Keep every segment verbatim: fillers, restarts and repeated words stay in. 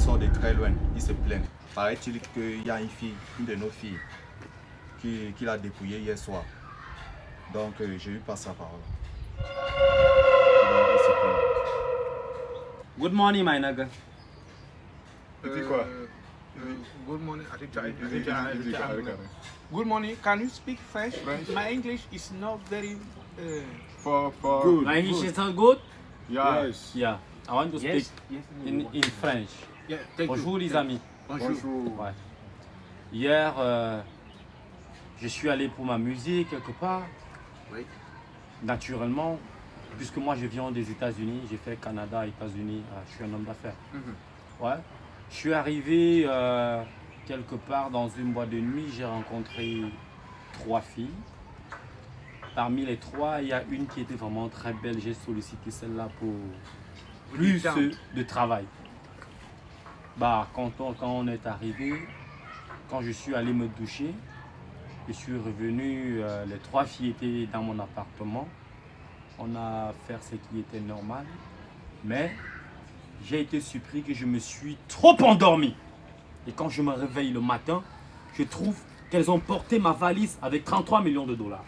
sort de très loin, il se plaint. Paraît-il qu'il y a une fille, une de nos filles, qui, qui l'a dépouillée hier soir. Donc euh, j'ai eu pas sa parole. Donc, il se plaint. Good morning, my nigga. Tu dis quoi? Uh, good morning. I think I, I Il think dit- I, il dit quoi avec elle? Good morning. Can you speak French? French. My English is not very. Uh, For, for, Good. My English is not good? Yeah. Yes. Yeah. I want to speak yes. Yes. in, in French. Yeah. Thank Bonjour you. les amis. Bonjour. Bonjour. Ouais. Hier, euh, je suis allé pour ma musique quelque part. Oui. Naturellement, puisque moi je viens des États-Unis, j'ai fait Canada, États-Unis, euh, je suis un homme d'affaires. Mhm. Ouais. Je suis arrivé euh, quelque part dans une boîte de nuit, j'ai rencontré trois filles. Parmi les trois, il y a une qui était vraiment très belle. J'ai sollicité celle-là pour plus de travail. Bah, quand on, quand on est arrivé, quand je suis allé me doucher, je suis revenu, euh, les trois filles étaient dans mon appartement. On a fait ce qui était normal. Mais j'ai été surpris que je me suis trop endormi. Et quand je me réveille le matin, je trouve qu'elles ont porté ma valise avec trente-trois millions de dollars.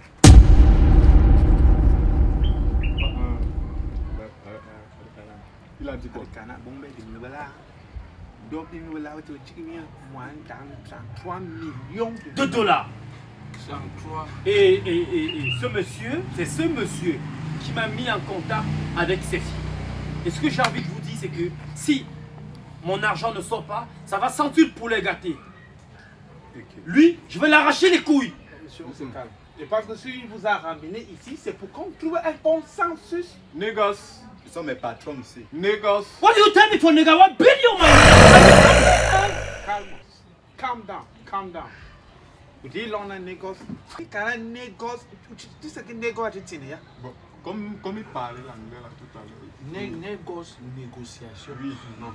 Il a dit quoi? trois millions De dollars. trente-trois. Et, et, et, et ce monsieur, c'est ce monsieur qui m'a mis en contact avec ces filles. Et ce que j'ai envie de vous dire, c'est que si mon argent ne sort pas, ça va sentir le poulet gâté. Lui, je vais l'arracher les couilles. Monsieur, on se calme. Je pense que s'il vous a ramené ici, c'est pour qu'on trouve un consensus. Niggas. Ils sont mes patrons ici. Niggas. What do you tell me for nigga? What billion man? Calme. Calm down. Calm down. Vous dites là on a un négoce. Quand un négoce, tu sais que négoce est ici. Bon, comme, comme il parlait l'anglais là tout à l'heure. Né, négoce, négociation. Oui. Non.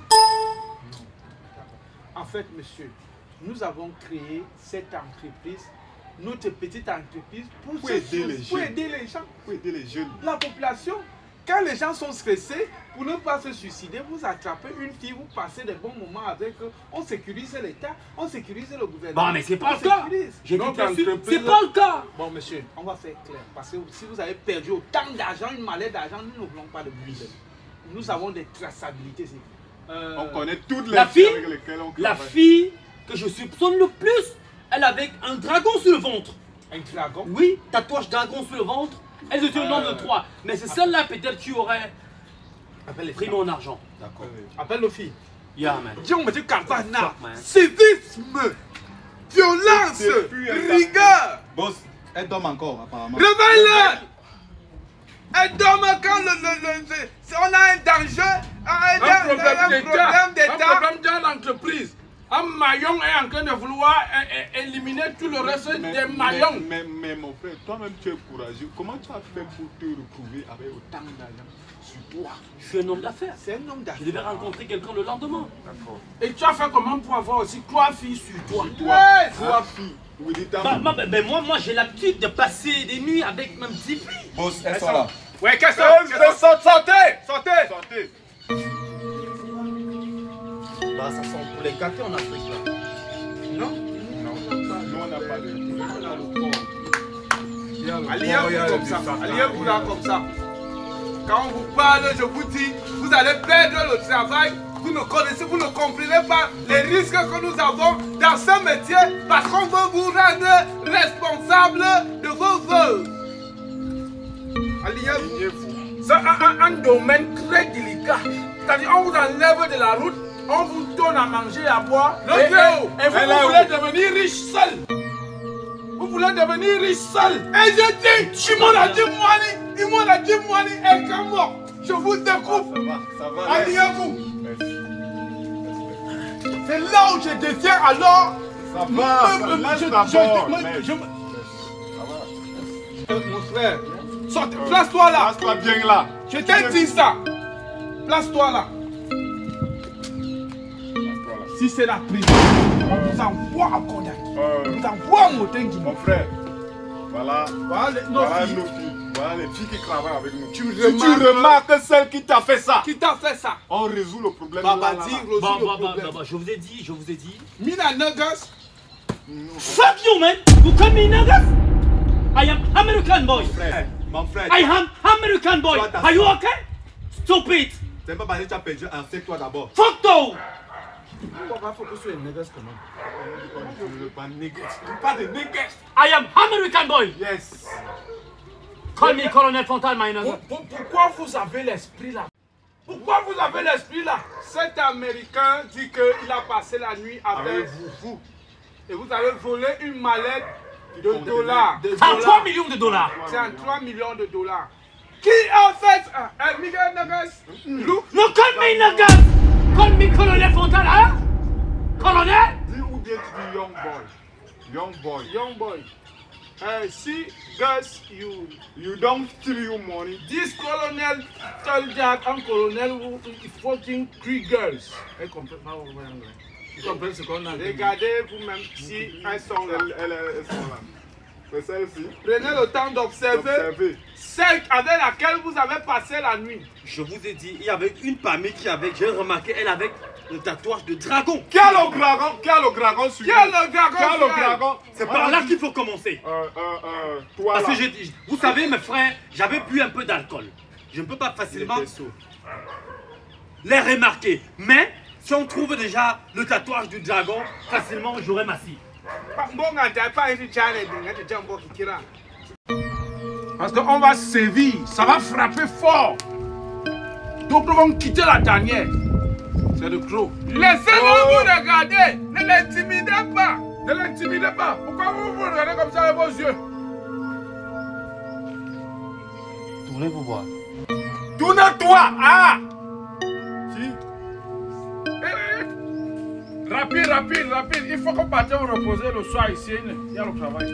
En fait, monsieur, nous avons créé cette entreprise, notre petite entreprise, pour, Pour se- aider les pour jeunes. aider les gens. Pour aider les jeunes. La population, quand les gens sont stressés, pour ne pas se suicider, vous attrapez une fille, vous passez des bons moments avec eux, on sécurise l'État, on sécurise le gouvernement. Bon, mais c'est pas on le cas. sécurise. J'ai dit Donc, que c'est l'entreprise- pas le cas. Bon, monsieur, on va faire clair. Parce que si vous avez perdu autant d'argent, une mallette d'argent, nous ne voulons pas de vous. Nous avons des traçabilités. Euh, On connaît toutes les La filles fille, avec lesquelles on la travaille. fille que je soupçonne le plus, elle avait un dragon sur le ventre. Un dragon. Oui, tatouage dragon sur le ventre. Elles étaient au nombre de trois. Mais c'est celle-là peut-être qui aurait Appelle les pris filles. mon argent. D'accord. Appelle nos filles. Yeah, man. Dis, on me dit Carvana. Fuck, man. Civisme. Violence. C'est plus un Rigueur. Boss, elle dorme encore apparemment. Réveille-le. Elle dorme quand le, le, le, le- on a un danger, un, Un un problème un d'État, problème un d'État. problème dans l'entreprise. Un maillon est en train de vouloir é- é- éliminer tout le reste Mais- des mais- maillons. Mais, mais mon frère, toi-même tu es courageux. Comment tu as fait pour te retrouver avec autant d'argent sur toi? Je suis un homme d'affaires. C'est un homme Je devais d'affaires. rencontrer quelqu'un le lendemain. D'accord. Et tu as fait comment pour avoir aussi trois filles sur toi? Toi, Ouais, trois filles. Oui, dis ta Bah, bah, bah, bah, moi, moi j'ai l'habitude de passer des nuits avec ma petite fille. Boss, elles sont là. Ouais, qu'est-ce que Euh, c'est? sortez, Sortez. sortez. Sortez. Bah, ça sent pour les gâter en Afrique là. Non. Non, nous on n'a pas de. Alliez-vous comme ça. Alliez-vous là comme ça. Quand on vous parle, je vous dis, vous allez perdre le travail. Vous ne connaissez, vous ne comprenez pas les risques que nous avons dans ce métier parce qu'on veut vous rendre responsable de vos vœux. Alliez-vous. C'est un, un- un domaine très délicat. C'est-à-dire, on vous enlève de la route, on vous donne à manger, à boire. Non, et, Dieu. et vous, Elle vous est voulez où? devenir riche seul. Vous voulez devenir riche seul. Et je dis, il m'en a dit money, il m'en a dit money, et comme moi, je vous découpe. Ça va, ça va. Alliez-vous. Merci. C'est là où je détiens alors. Ça me- va, me- ça me- laisse je- d'abord. je- me- mec. je- me- Ça va. Euh, Mon frère, sortez, place-toi là. Place-toi bien là. Je t'ai dit ça. Place-toi là. Place-toi là. Si c'est la prison, on vous envoie à Kodak. Euh, On vous envoie à Motengi. Mon frère, voilà, Voilà les- nos voilà filles. nos filles. Voilà les filles qui travaillent avec nous. Tu Si tu remarques celle qui t'a fait ça, Qui t'a fait ça? on résout le problème. Baba là, là, dit, là. résout Bah, le bah, bah, problème. bah, bah, je vous ai dit, je vous ai dit. Mina niggas. Fuck you, man! You call me niggas? I am American boy. Frère, mon frère. I am American boy. Toi, t'as Are you ça. okay? Stupid. C'est pas parce que tu as perdu, enseigne-toi d'abord. Fuck though. Pourquoi faut que ce soit une négoce quand même? Je veux pas négocie. Pas de négocie. I am American boy. Yes. Call me Colonel Fontaine, my nigga. Pour- pour- Pourquoi vous avez l'esprit là? Pourquoi vous avez l'esprit là? Cet Américain dit qu'il a passé la nuit avec Avec vous, vous. Et vous avez volé une mallette de dollars. De trente-trois dollars. millions de dollars. C'est en trois millions de dollars. Qui a fait ça? Eh, Miguel Nagas. Lou. No, call me niggas. Call me Colonel Fontaine, hein? Colonel? Dis ou bien tu dis young boy. Young boy. Young boy. Uh, see, guys, you. You don't steal your money. This colonel told that un colonel who is fucking three girls. Elle comprend pas au anglais. Tu comprends ce qu'on a dit? Regardez vous-même si elles sont là. Elles, elles, elles sont là. C'est celle-ci. Prenez le temps d'observer Observez. celle avec laquelle vous avez passé la nuit. Je vous ai dit, il y avait une parmi qui avait, j'ai remarqué, elle avec le tatouage de dragon. Qui a le dragon? Qui a le dragon sur Qui a elle? le dragon Qui a sur le elle? dragon? C'est Moi, par je là dis- qu'il faut commencer. Euh, euh, euh, toi Parce là. que j'ai, vous savez, mes frères, j'avais bu un peu d'alcool. Je ne peux pas facilement les remarquer. Mais si on trouve déjà le tatouage du dragon, facilement j'aurais ma scie. Parce qu'on va sévir, ça va frapper fort. D'autres vont quitter la tanière. C'est le croc. Laissez-le vous regarder. Ne l'intimidez pas. Ne l'intimidez pas. Pourquoi vous vous regardez comme ça avec vos yeux? Tournez vous voir. Tourne-toi! Ah! Si. Eh, eh. Rapide, rapide, rapide. Il faut qu'on parte vous reposer le soir ici. Il y a le travail.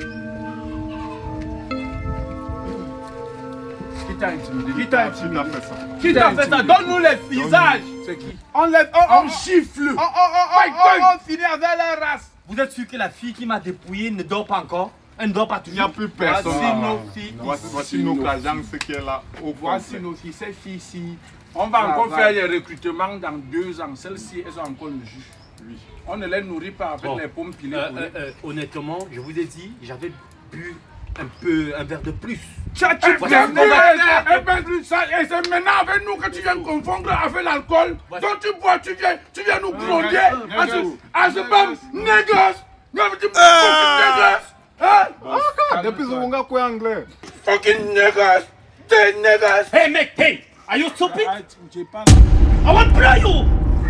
Qui t'a intimidé? Qui t'a fait ça? Qui t'a fait ça? Donne-nous les visages. C'est qui? On les on, On gifle. on, on, on, Bang, on, bang. on finit avec la race. Vous êtes sûr que la fille qui m'a dépouillé ne dort pas encore? Elle ne dort pas Il n'y a toujours? plus personne. Voici là. nos filles. Voici, Ici, voici nos nos agences qui est là. Au Voici français. nos filles, ces filles-ci. On va encore Travail. faire les recrutements dans deux ans. Celles-ci, elles ont encore le jus. Oui. On ne les nourrit pas avec Bon. les pommes pilées. Euh, pour euh, les- euh, honnêtement, je vous ai dit, j'avais bu un peu, un verre de plus. Tcha, tcha, Voici tcha, ce qu'on va tcha, eh ben, plus ça, et c'est maintenant avec nous que tu viens confondre avec l'alcool. Voici. Donc tu bois, tu viens, tu viens nous gronder. négoce, À ce, négoce. à ce bam, négoce. Non, mais tu fucking négoce. Hein? Ah, depuis ce moment, quoi anglais? Fucking négoce. T'es négoce. Hey mec, hey! Are you stupid? Arrête, j'ai pas. I want to play you!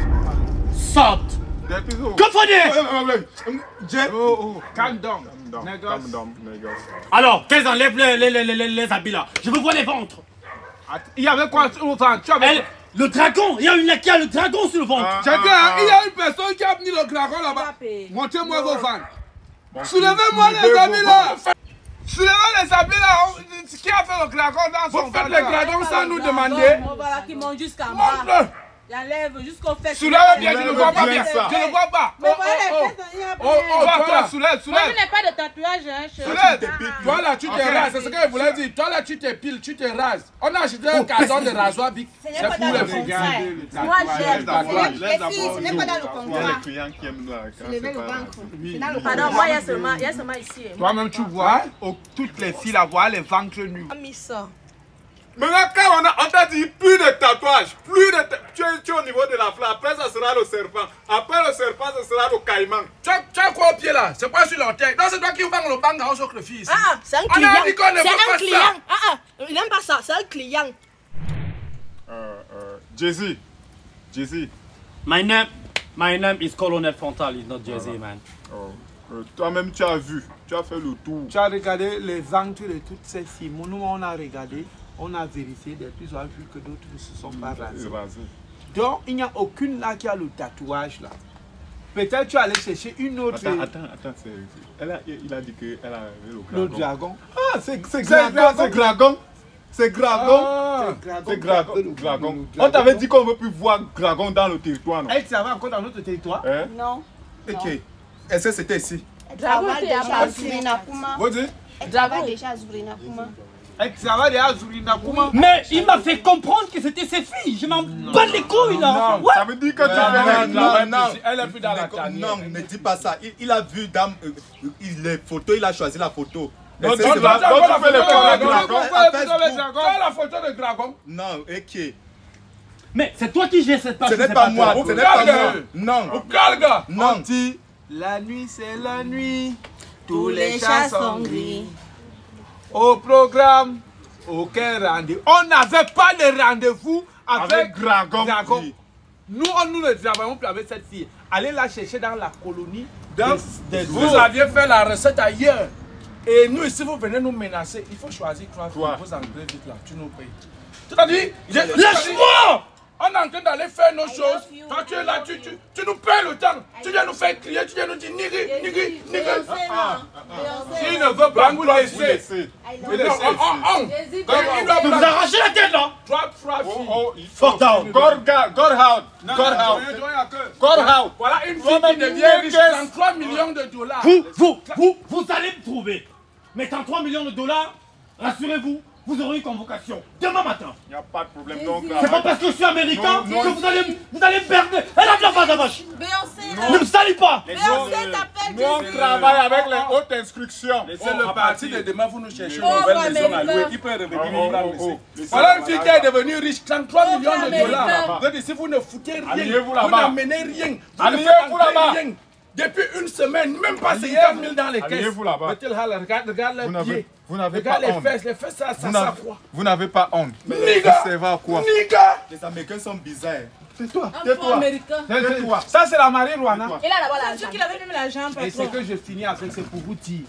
Salt! Depuis ce moment. Go for this! Jeff. Oh, oh. Calm down. Calm down, Négoce. calm down, négoce. Alors, qu'elles enlèvent les, les, les, les, les habits là. Je veux voir les ventres. Il y avait quoi au ventre? Tu avais Elle, le dragon! Il y a une qui a le dragon sur le ventre. Ah, J'ai dit, ah, il y a une personne qui a mis le dragon là-bas. Montrez-moi vos fans. Soulevez-moi les soulevez habits vos là. Soulevez les habits là. On- Qui a fait le dragon dans son Vous faites ventre les là? dragons sans nous demander. Voilà, qui monte jusqu'en bas. Montre. J'enlève jusqu'au fait. Soulevez bien, je ne vois pas bien. ça. Je ne vois pas. Mais Oh, voilà, oh, oh. les fesses, il y a Oh, oh, bien. toi, toi, soulève, Moi, soulève. je n'ai pas de tatouage, hein, chérie. Soulève. Toi là, tu te Ok. rases, c'est ce que je voulais dire. Toi là, tu te piles, tu te rases. On a acheté un carton de rasoir Bic. Ce n'est C'est pas pour dans les le filles. contrat. le Moi, tatouage. j'aime. d'abord- Ce n'est- les filles, ce n'est pas dans le Il y a contrat. les clients qui aiment là. quand Levez c'est le pas- ventre. Oui. C'est dans le Pardon, contrat. Moi, il y a seulement, il y a seulement ici. Toi-même, tu vois, oh, toutes les filles là, voient les ventres nus. On a mis ça. Maintenant, quand on, a- on t'a dit plus de tatouage, plus de ta- tu, es, tu es au niveau de la flamme, après ça sera le serpent, après le serpent, ce sera le caïman. Tu as, tu as quoi au pied là? C'est pas sur l'orteil. Non, c'est toi qui vends le bang aux autres filles ici. Ah, ah, c'est un On a client. dit qu'on ne C'est veut pas un client. ça. Ah, ah, il n'aime pas ça. C'est un client. Euh, euh, Jay-Z, Jay-Z, My name, my name is Colonel Fontal, it's not Jay-Z, man. oh, euh, toi-même tu as vu, tu as fait le tour. Tu as regardé les ventres de toutes ces filles. Nous, on a regardé, on a vérifié, des plus on a vu que d'autres ne se sont pas rasées. Rasé. Donc, il n'y a aucune là qui a le tatouage là. Peut-être tu allais chercher une autre. Attends, attends, attends, c'est, elle a, il a dit qu'elle a le Le dragon. dragon. Ah, c'est c'est dragon. dragon, c'est dragon. C'est dragon. Ah, C'est dragon. Le dragon. dragon. On t'avait dit qu'on ne veut plus voir dragon dans le territoire, non? Elle travaille encore dans notre territoire. Hein? Non. Ok. Est-ce que c'était ici? Dragon déjà à Zurina Kuma. Vous dites? Dragon déjà à Zurina Kuma. Elle travaille à Zourina. Comment? Mais il m'a fait comprendre que c'était ses filles. Je m'en bats les couilles là. Non, ça veut dire que tu fais non, non, non, elle est plus dans la non, tanière. non, ne dis pas ça. Il, il a vu dame, euh, il, les photos, il a choisi la photo. Non, Mais non, c'est- non, c'est- non, donc non, tu fais les non, photos non, avec non, la non, gomme non, à non, Facebook. Tu as la photo de dragon? Non, ok. Mais c'est toi qui gères cette page. Ce n'est pas moi, ce n'est pas moi. Non, Galga! non. dit la nuit c'est la nuit, Tous les chats sont gris. Au programme, aucun rendez-vous. On n'avait pas de rendez-vous avec, Avec Dragon. Dragon. Oui. Nous, on, nous ne travaillons plus avec cette fille. Allez la chercher dans la colonie. Donc, des, des vous autres. aviez fait la recette ailleurs. Et nous, ici, vous venez nous menacer. Il faut choisir trois filles. Toi. Vous entrez vite là. Tu nous payes. C'est-à-dire, j'ai- Lâche-moi! on est en train d'aller faire nos choses. love you. Toi, tu es là, tu, tu, tu nous payes le temps. Tu viens nous faire crier, tu viens nous dire nigri, nigri, nigri. S'il ne veut pas vous laisser, Laissez. Mais non, on, on, on. Quand il doit Vous vous arrachez la tête là! trois, trois Oh, filles. oh, il Fuck down! God, God, God out. God out. God out. Voilà une fille Toi-même, qui devient riche, niggas. trente-trois millions de dollars. Vous, vous, vous, vous allez me trouver. Mais trente-trois millions de dollars, rassurez-vous, vous aurez une convocation demain matin. Il n'y a pas de problème. Donc, C'est pas parce que je suis américain Non, non. que vous allez, vous allez me perdre. Elle a de la face à vache. Beyoncé, Ne me salis pas. Beyoncé t'appelle. nous, on travaille avec les hautes instructions. C'est le parti de demain, vous nous cherchez une Oh, nouvelle maison à Américain. louer. Qui peut revenir Oh, nous prendre oh, oh. ici. Voilà une fille qui est devenue riche, trente-trois Oh, millions de Américain. dollars. Vous êtes ici, vous ne foutez rien. Alliez-vous Vous là-bas. n'amenez rien. Vous ne Alliez-vous faites entrer là-bas. rien. Depuis une semaine, même pas Alliez-vous. cinquante mille dans les caisses. Alliez-vous là-bas. Mettez le hal, regarde, regarde Vous les n'avez- pieds. vous n'avez Regarde pas les honte. fesses, les fesses, ça, ça, Vous ça n'avez- froid. Vous n'avez pas honte. Niga. Ça va à quoi? Niga. Les Américains sont bizarres. Tais-toi, Un peu tais-toi. américain. Tais-toi. Ça, c'est la marijuana. Tais-toi. Et là, là-bas, l'argent. qu'il avait même l'argent, et ce patron. que je finis avec, c'est pour vous dire.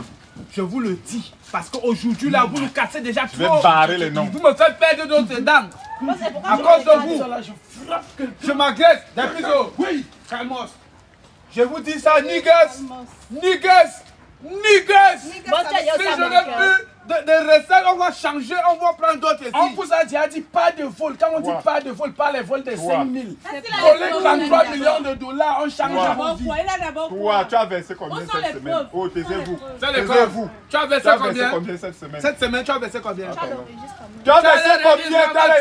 Je vous le dis. Parce qu'aujourd'hui, là, vous nous cassez déjà Je vais trop. barrer les noms. Vous me faites perdre d'autres dents. Moi, c'est pourquoi À je cause de regarde. vous. Ça, là, je frappe quelqu'un. Je m'agresse. Des pisos. Oui. Calmos. Je vous dis ça, niggas. Niggas. Niggas. Bon, tiens, il y a Si aussi je n'ai américain. plus de, de recettes, on va changer, on va prendre d'autres On ici. vous a déjà dit pas de vol. Quand on dit Toi. pas de vol, pas les vols de Toi. cinq mille. C'est la Voler réponse, trente-trois on a millions de dollars, on change Toi. vos vies. Bon, il a d'abord Toi, tu as versé combien Où sont cette les semaine? preuves? Oh, Où sont les taisez-vous. preuves? C'est les Taisez-vous. Tu as versé Tu as versé combien combien cette semaine? Cette semaine, tu as versé combien Tu as versé Tu as combien? versé Tu as versé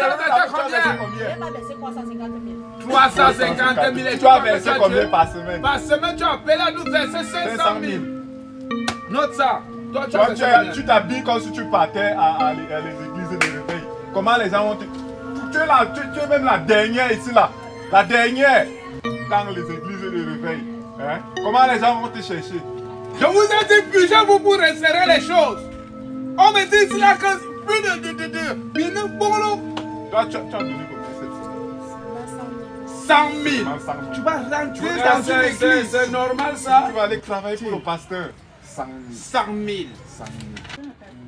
combien combien? Il m'a laissé trois cent cinquante mille. trois cent cinquante mille. Tu as versé combien par semaine? Par semaine, tu as appelé à nous verser cinq cent mille. Note ça. Toi, tu as Toi, versé tu es- combien tu t'habilles comme si tu partais à, à les, à les églises de réveil. Comment les gens vont te... Tu es, là, tu, tu es même la dernière ici, là. La dernière dans les églises de réveil. Hein? Comment les gens vont te chercher? Je vous ai dit, pugez-vous pour resserrer les choses. On me dit ici là que plus de... de, de, de, de, de Toi, tu, tu as donné combien cette semaine? cent mille. Cent mille. Tu vas rentrer Ouais, dans c'est- une c'est- église. C'est normal ça. Tu vas aller travailler pour le pasteur. cent mille. cent mille. cent mille.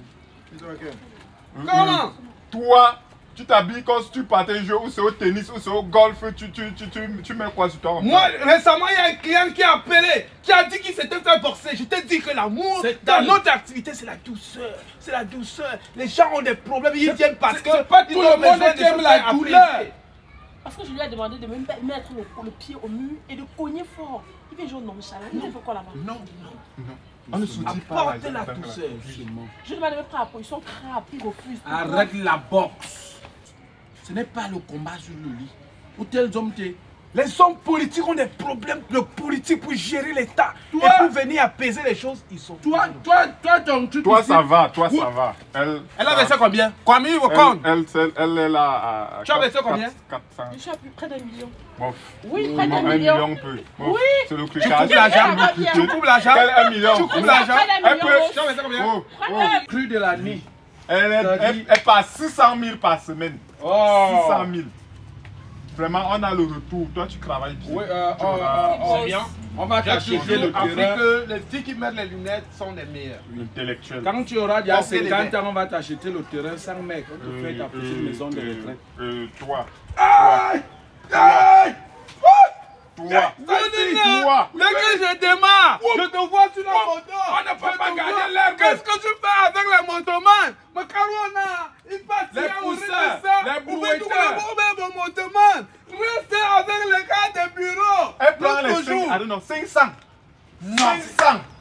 Comment? Toi, tu t'habilles comme si tu partais jouer ou c'est au tennis ou c'est au golf. Tu, tu, tu, tu, tu mets quoi sur toi? Moi, récemment, il y a un client qui a appelé, qui a dit qu'il s'était fait forcer. Je t'ai dit que l'amour, C'est dans tel- notre activité, c'est la douceur. C'est la douceur. Les gens ont des problèmes, ils viennent parce que. c'est pas ils tout ont le monde besoin de qui aime se la faire douleur. apprécier. Parce que je lui ai demandé de me mettre le, le pied au mur et de cogner fort. Il fait genre nonchalant. Il fait quoi là-bas? Non, On ne soutient pas. apportez la douceur. Je lui ai demandé de prendre la position crabe, il refuse. Arrête la boxe. Ce n'est pas le combat sur le lit. Où tels hommes t'es. Les hommes politiques ont des problèmes de politique pour gérer l'État. Et Toi- pour venir apaiser les choses, ils sont. Toi, toi, toi, ton truc Toi, ici- ça va. Toi, Où- ça va. Elle, Elle a versé combien? Combien il vous elle, compte? elle, elle, elle est là à. à Tu as versé quatre- combien? quatre cents. Je suis à plus près d'un million. Bon. Oui, près Non, d'un un million. million peu. Bon, Oui. c'est le Tu cliquage. coupes l'argent. Tu Tu coupes l'argent. Quel un million? Tu coupes l'argent. Près d'un Elle million. peut. Rose. Tu as versé combien? Oh, oh. Cru de l'année. Elle, elle, elle, elle passe six cent mille par semaine. Oh. six cent mille. Vraiment, on a le retour. Toi, tu travailles bien. Oui, euh, Tu oh, auras- oh, oh, bien. On va J'ai t'acheter toujours le appris terrain. que les filles qui mettent les lunettes sont les meilleures. Intellectuel. Quand tu auras déjà Portez les cinquante verres. ans, on va t'acheter le terrain sans mec. On te fait ta petite maison de retraite. Euh, toi. Aïe! Aïe! Toi. Toi, mais que je démarre, je te vois sur la photo. On ne peut Je pas te gagner vois. l'herbe. Qu'est-ce que tu fais avec les motomanes? Mais Carona, il passe Les là, on poussins, reste ça. les Vous brouetteurs. faites tout le monde, vos motomanes. Restez avec les gars des bureaux. Elle prend L'autre les jour. cinq, I don't know, cinq cents. cinq cents.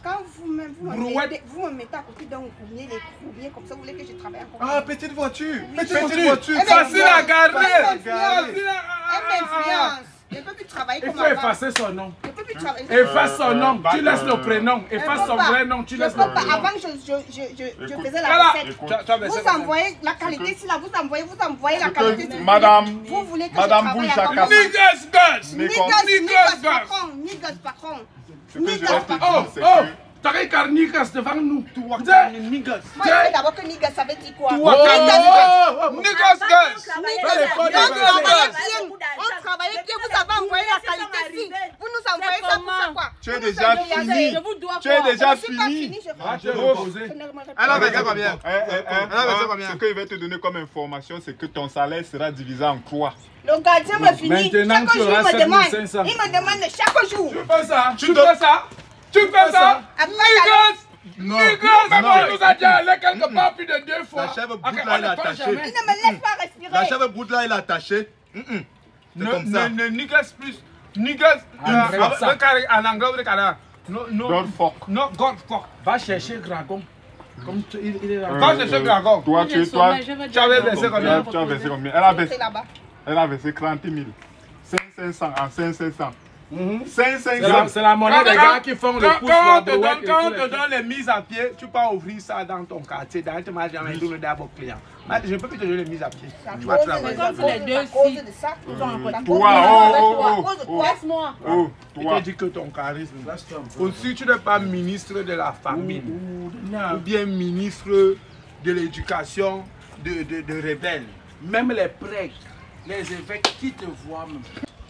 Quand vous me, vous, me Brouette. mettez, vous me mettez à côté d'un groumier, les groumiers comme ça, vous voulez que je travaille encore? Ah, petite voiture. Oui. Petite Petite voiture. Eh ben, Facile à garer. Elle Facile m'influence. à- Elle m'influence. Je ne peux plus travailler Il comme faut avant. effacer son nom. Je ne peux plus travailler. Efface son nom, bah, tu laisses euh, le prénom. Je Efface peux son pas. vrai nom, tu Je laisses peux le pas. prénom. Avant, je, je, je, je, je Écoute. faisais la Voilà. recette. Écoute. Tu as- tu as baissé Vous combien? envoyez la qualité, si là, vous envoyez, vous envoyez la Que qualité. si vous Madame, voulez. Vous voulez que Madame je travaille Boucha encore. Kassa. Niggas guys! Mais Niggas, comme- niggas, Niggas, patron, niggas, patron. Ce que je vais Niggas, te patron. Oh, dire, c'est oh! que T'arrêtes car Niggas devant nous. Toi, Dis- tu es une niggas. Moi, je sais d'abord que niggas, ça veut dire quoi? Oh, Niggas, oh, oh, Niggas, guys. Fais les fautes de on verset. travaillait bien, on travaillait bien, vous avez envoyé la qualité ici. Vous nous envoyez ça pour faire quoi? tu es Vous nous déjà envoyez- fini. Je vous dois Tu es quoi? déjà Je suis pas fini. fini, je Ah, tu es Gros. reposé. Je ne me répète Elle a pas. baissé combien? Hein, hein, hein, Elle a baissé hein, combien? Ce qu'il va te donner comme information, c'est que ton salaire sera divisé en trois. Le gardien me finit. Maintenant, Chaque tu jour, auras il me sept demande. mille cinq cents. Il me demande chaque jour. Tu fais ça? Tu fais ça? Tu fais ça? Après, Niggas! Non. Niggas! Même Non. on nous a dit aller quelque part plus de deux fois. La chèvre Ah, brute, on là, elle ne est parle attachée. il jamais. ne me laisse pas respirer. La chèvre brute là, il est attaché. Mm-mm. C'est Ne, comme ça. ne, ne niggas plus. Niggas. Ah, euh, c'est comme ça. avec- avec- En anglais, vous dites quoi? No, no. Don't fuck. No, God fuck. Va chercher Dragon. Comme tu- il, il est là. Euh, Quand je suis dragon. Toi, tu es toi. Tu avais versé combien? Tu as versé combien? Elle a C'est versé, là-bas. elle a versé trente mille. cinq cents en cinq cents. Mhm. cinq C'est cents. la, c'est la monnaie des gars qui font le Quand, pouce quand la on te brouette donne, et quand tous on les te trucs. donne les mises à pied, tu peux ouvrir ça dans ton quartier. Dans un magasin, tu le d'abord client. Mais je ne peux plus te donner les mises à pied. C'est à Tu vas cause travailler. de- Comme vous les deux, à cause si. de ça. Ils ont un peu À de- cause Toi, de- oh, à oh, cause de oh, toi. Laisse-moi. Oh, Je toi. te dis que ton charisme. Aussi, tu n'es pas ministre de la famille ou bien ministre de l'éducation de, de, de rebelles. Même les prêtres, les évêques qui te voient même.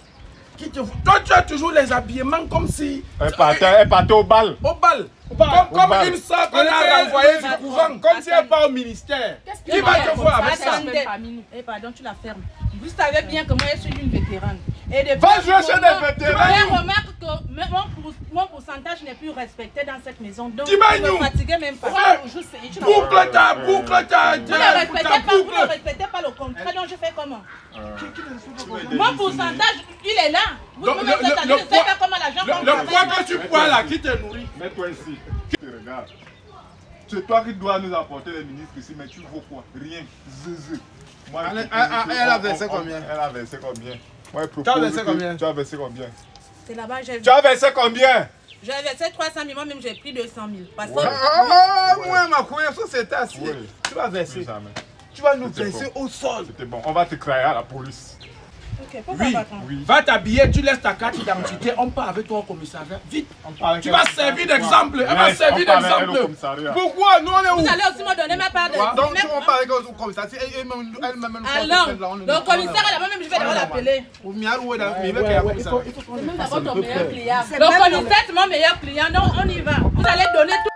Qui te voient. Toi, tu as toujours les habillements comme si. Elle partait, elle partait au bal. Au bal. Comme, Au comme bal. une soeur qu'on Comme a si- renvoyée du Attends, couvent, comme si elle attends. part au ministère. Qu'est-ce Qui va te voir avec Ça, ça? c'est une famille. Eh pardon, tu la fermes. Vous savez bien que moi je suis une vétérane. Et depuis Va jouer un chez moment, des vétérans. Je remarque que même mon, pour- mon pourcentage n'est plus respecté dans cette maison. Donc Dis-moi, je ne nous. me fatiguez même pas. Ouais. Je sais, je- Boucle ta, boucle ta. Vous ne respectez ta pas, vous boucle. ne respectez pas le contrat, donc je fais comment? Mon pourcentage, il est là. Vous Donc, pouvez le- me le- faire le je sais poids- pas comment l'argent Le, qu'on le travaille. poids que tu bois là, qui te nourrit? Mets-toi ici. Tu regardes. C'est toi qui dois nous apporter les ministres ici, mais tu vaux quoi? Rien. Zézé. Moi, Elle- je elle- propose elle que a on- versé on- combien? Elle a versé combien? Moi, je propose Tu as versé que- combien? Tu as versé combien? C'est là-bas, j'ai Tu as versé combien? j'ai versé trois cent mille, moi-même j'ai pris deux cent mille. Parce que Ouais. Ah, moi, ma couille, ça c'est assis. Oui. Tu vas verser. Jamais. Tu vas nous C'était verser bon. au sol. C'était bon. On va te créer à la police. ok, pourquoi Oui, pas attendre? Oui. va t'habiller, tu laisses ta carte d'identité, on part avec toi au commissariat. Vite, parle tu vas servir d'exemple, elle va Yes, servir on parle avec elle au d'exemple. commissariat. Pourquoi? Nous, on est Vous où? allez aussi me donner ma part de... Donc, tu même- on parle avec le commissaire. Elle- elle- elle- elle-même, Alors, le commissaire est là, moi-même je vais d'abord l'appeler. Ou Mial, ou dans- Ouais, mais il veut ouais, qu'il y ait un ouais, il faut, commissaire. il faut qu'on C'est même fasse d'abord un ton peu meilleur peur. client. C'est Le même commissaire, c'est mon meilleur client, donc on y va. Vous allez donner tout.